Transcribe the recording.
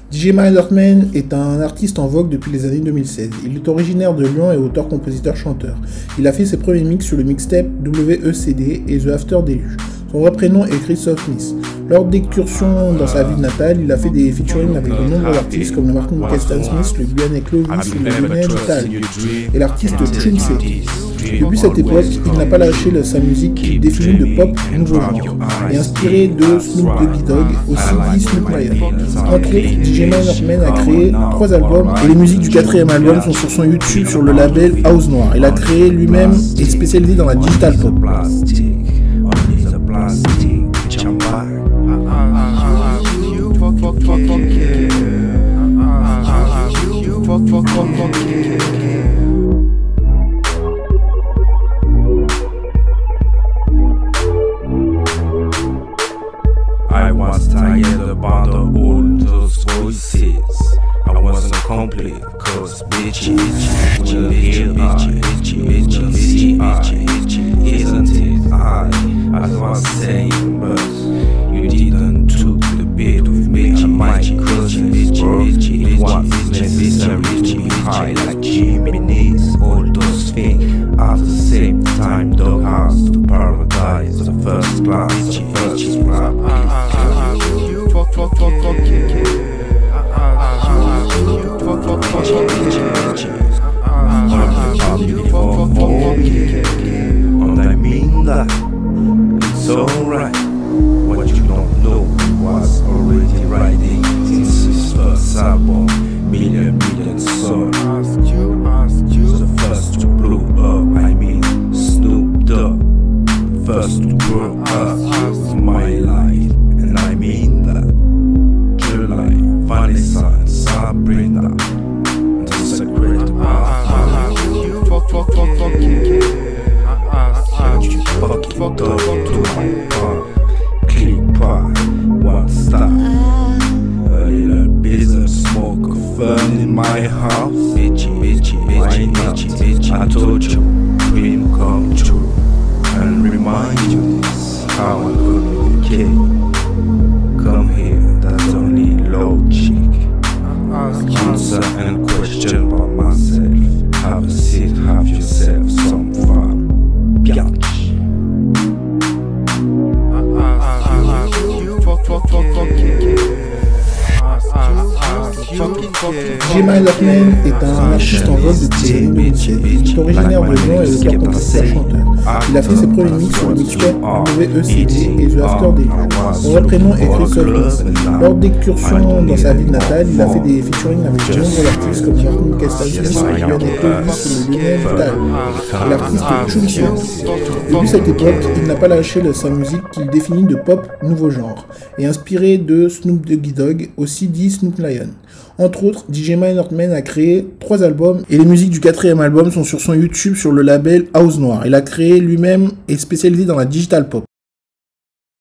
DJ Mylordman est un artiste en vogue depuis les années 2016. Il est originaire de Lyon et auteur-compositeur-chanteur. Il a fait ses premiers mix sur le mixtape WECD et The After Deluge. Son vrai prénom est Christophe Smith. Lors d'excursions dans sa ville natale, il a fait des featuring avec de nombreux artistes comme le Martin Stan Smith, le Guyanais Clovis ou le Guyanais Vital et l'artiste Chumse. Depuis cette époque, il n'a pas lâché sa musique qu'il définit de pop nouveau genre et inspiré de Snoop Dogg, aussi dit Snoop Lion. Entre autres, DJ Mylordman a créé 3 albums et les musiques du 4e album sont sur son YouTube sur le label House Noir. Il a créé lui-même et est spécialisé dans la digital pop. I was tired about all those voices. I wasn't complete, cause bitchy will hear isn't it? I was saying, but you didn't took the beat with me and my cousin. It was necessary to be high like chimneys. All those things at the same time. Doghouse to paradise, the first class, the first class. And I mean that it's alright. What you don't know was already riding since his first album, million songs. The first to blow up, I mean Snoop Dogg. First to grow up in my life, and I mean that. July, Vanessa, and Sabrina, the secret fucking dog to my part. Click part, one stop. A little business smoke fun in my house. Why not? I told you, dream come true. And remind you this, how I communicate. Come here, that's only logic. Answer and question by myself. Have a seat, have yourself some fun. Biatch. DJ Mylordman est un artiste en vogue depuis les années 2016. Il est originaire de Lyon et auteur-compositeur-chanteur. Il a fait ses premiers mix sur le mixtape WECD et The After Deluge. Son vrai prénom est Christophe Smith. Lors d'excursions dans sa ville natale, il a fait des featuring avec de nombreux artistes comme Martin Stan Smith, le Guyanais Clovis ou le Guyanais Vital et l'artiste Chumse. Depuis cette époque, il n'a pas lâché sa musique qu'il définit de pop nouveau genre et inspiré de Snoop Dogg, aussi dit Snoop Lion. Entre autres, DJ Mylordman a créé 3 albums et les musiques du 4e album sont sur son YouTube sur le label House Noir. Il a créé lui-même et est spécialisé dans la digital pop.